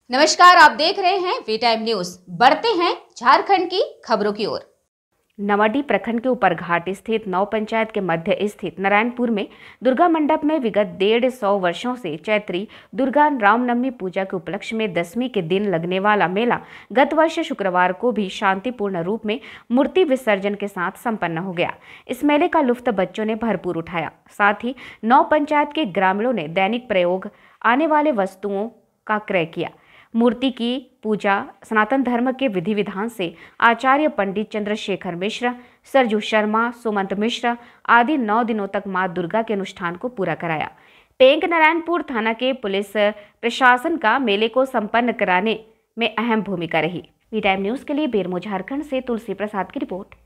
नमस्कार, आप देख रहे हैं वी टाइम न्यूज। बढ़ते हैं झारखंड की खबरों की ओर। नवाडीह प्रखंड के ऊपरघाट स्थित नौ पंचायत के मध्य स्थित नारायणपुर में दुर्गा मंडप में विगत 150 वर्षों से चैत्री दुर्गा रामनवमी पूजा के उपलक्ष्य में 10वीं के दिन लगने वाला मेला गत वर्ष शुक्रवार को भी शांतिपूर्ण रूप में मूर्ति विसर्जन के साथ संपन्न हो गया। इस मेले का लुत्फ बच्चों ने भरपूर उठाया। साथ ही नौ पंचायत के ग्रामीणों ने दैनिक प्रयोग आने वाले वस्तुओं का क्रय किया। मूर्ति की पूजा सनातन धर्म के विधि विधान से आचार्य पंडित चंद्रशेखर मिश्र, सरजू शर्मा, सुमंत मिश्र आदि 9 दिनों तक मां दुर्गा के अनुष्ठान को पूरा कराया। पेंक नारायणपुर थाना के पुलिस प्रशासन का मेले को संपन्न कराने में अहम भूमिका रही। वी टाइम न्यूज के लिए बेरमो झारखंड से तुलसी प्रसाद की रिपोर्ट।